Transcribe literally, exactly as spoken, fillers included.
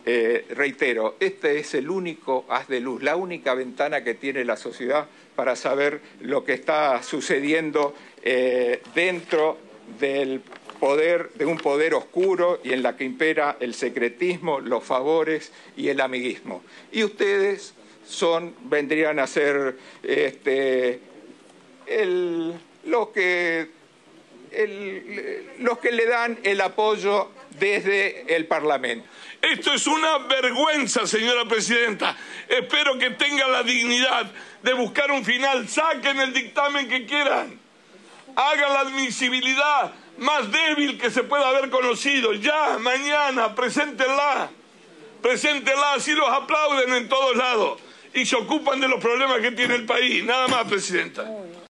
Eh, reitero, este es el único haz de luz, la única ventana que tiene la sociedad para saber lo que está sucediendo eh, dentro del poder, de un poder oscuro y en la que impera el secretismo, los favores y el amiguismo. Y ustedes son, vendrían a ser este, el, los que, el, los que le dan el apoyo desde el Parlamento. Esto es una vergüenza, señora presidenta. Espero que tenga la dignidad de buscar un final. Saquen el dictamen que quieran. Hagan la admisibilidad más débil que se pueda haber conocido. Ya, mañana, preséntenla. Preséntenla, así los aplauden en todos lados. Y se ocupan de los problemas que tiene el país. Nada más, presidenta.